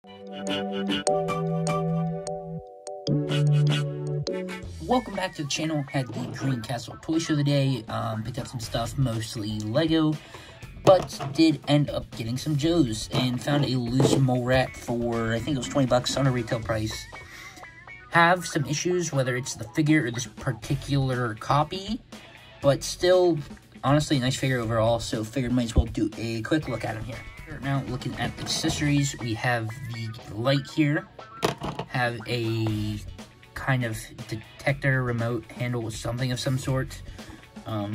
Welcome back to the channel. Had the Green Castle toy show today. Picked up some stuff, mostly Lego, but did end up getting some Joes and found a loose mole rat for, I think it was 20 bucks on a retail price. Have some issues, whether it's the figure or this particular copy, but still, honestly, a nice figure overall, so figured might as well do a quick look at him here. Now, looking at accessories, we have the light here, have a kind of detector remote handle with something of some sort. Got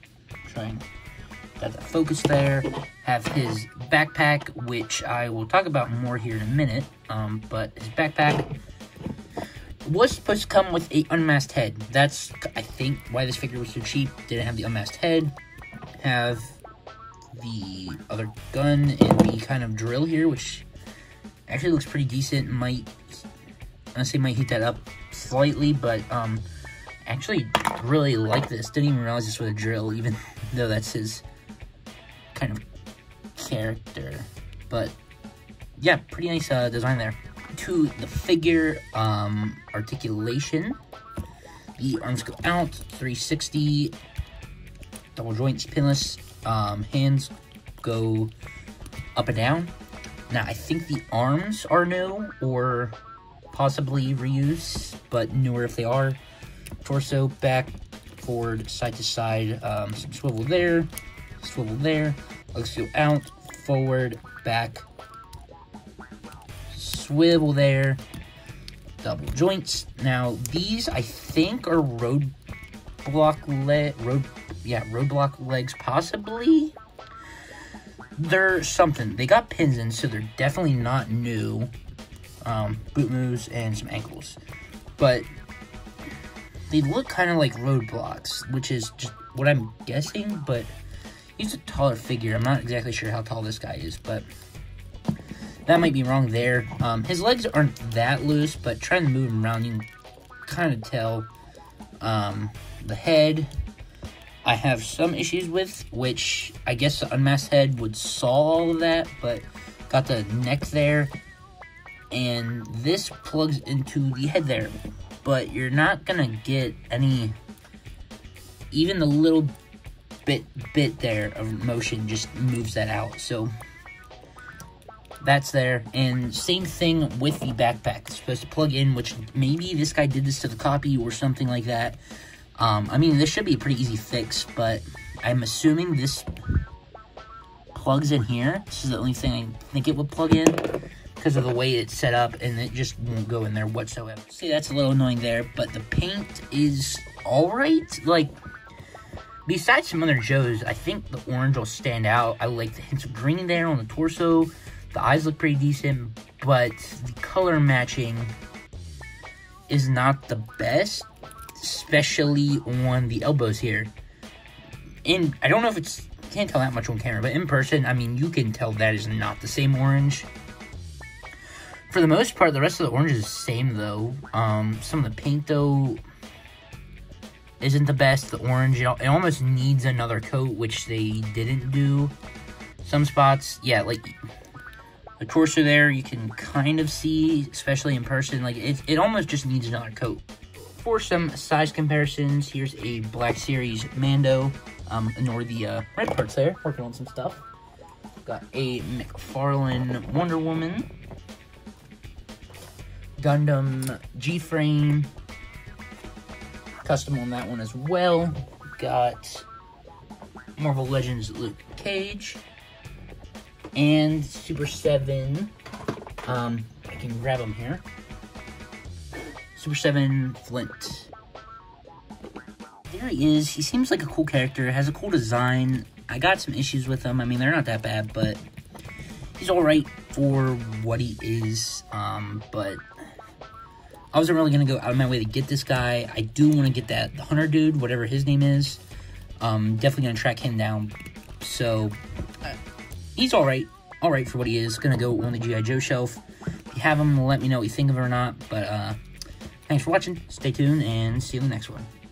the focus there. Have his backpack, which I will talk about more here in a minute. But his backpack was supposed to come with a unmasked head. That's, I think, why this figure was so cheap. Didn't have the unmasked head. Have the other gun and the kind of drill here, which actually looks pretty decent. Might heat that up slightly, but actually really like this. Didn't even realize this was a drill, even though that's his kind of character. But yeah, pretty nice design there. To the figure articulation, the arms go out 360, double joints, pinless. Hands go up and down. Now I think the arms are new or possibly reuse, but newer if they are. Torso, back, forward, side to side, some swivel there, legs go out, forward, back, swivel there, double joints. Now these I think are roadblock legs, possibly. They're something. They got pins in, so they're definitely not new. Boot moves and some ankles, but they look kind of like roadblocks, which is just what I'm guessing. But he's a taller figure. I'm not exactly sure how tall this guy is, but that might be wrong there. His legs aren't that loose, but trying to move him around, you can kind of tell. The head I have some issues with, which I guess the unmasked head would solve all of that, but got the neck there, and this plugs into the head there, but you're not gonna get any, even the little bit there of motion just moves that out, so that's there. And same thing with the backpack. It's supposed to plug in, which maybe this guy did this to the copy or something like that. I mean, this should be a pretty easy fix, but I'm assuming this plugs in here. This is the only thing I think it would plug in because of the way it's set up, and it just won't go in there whatsoever. See, that's a little annoying there, but the paint is alright. Like, besides some other Joes, I think the orange will stand out. I like the hints of green there on the torso. The eyes look pretty decent, but the color matching is not the best, especially on the elbows here. And I don't know if it's, can't tell that much on camera, but in person, I mean, you can tell that is not the same orange. For the most part, the rest of the orange is the same, though. Some of the paint, though, isn't the best. The orange, it almost needs another coat, which they didn't do. Some spots, yeah, like the torso there, you can kind of see, especially in person, like it almost just needs another coat. For some size comparisons, here's a Black Series Mando. Ignore the red parts there, working on some stuff. Got a McFarlane Wonder Woman. Gundam G-Frame. Custom on that one as well. Got Marvel Legends Luke Cage. And Super 7. I can grab them here. Super 7 Flint. There he is. He seems like a cool character. Has a cool design. I got some issues with him. I mean, they're not that bad, but he's alright for what he is. But I wasn't really going to go out of my way to get this guy. I do want to get the Hunter dude, whatever his name is. Definitely going to track him down. So, he's alright. Alright for what he is. Going to go on the G.I. Joe shelf. If you have him, let me know what you think of it or not. But, thanks for watching. Stay tuned, and see you in the next one.